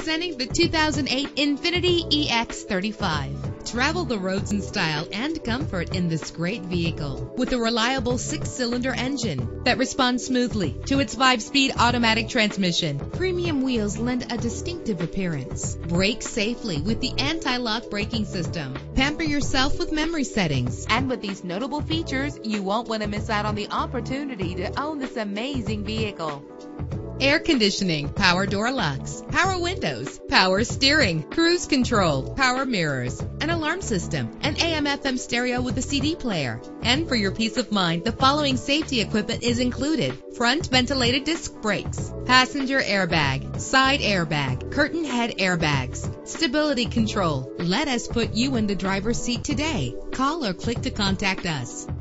Presenting the 2008 Infiniti EX35. Travel the roads in style and comfort in this great vehicle with a reliable 6-cylinder engine that responds smoothly to its 5-speed automatic transmission. Premium wheels lend a distinctive appearance. Brake safely with the anti-lock braking system. Pamper yourself with memory settings. And with these notable features, you won't want to miss out on the opportunity to own this amazing vehicle. Air conditioning, power door locks, power windows, power steering, cruise control, power mirrors, an alarm system, an AM/FM stereo with a CD player. And for your peace of mind, the following safety equipment is included: front ventilated disc brakes, passenger airbag, side airbag, curtain head airbags, stability control. Let us put you in the driver's seat today. Call or click to contact us.